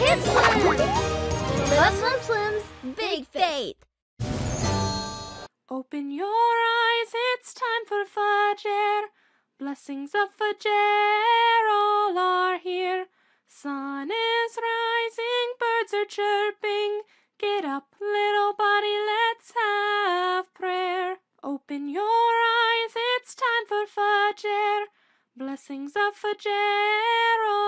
Kidzlim! Plus Muslims, big faith. Open your eyes, it's time for Fajr. Blessings of Fajr, all are here. Sun is rising, birds are chirping. Get up, little body, let's have prayer. Open your eyes, it's time for Fajr. Blessings of Fajr,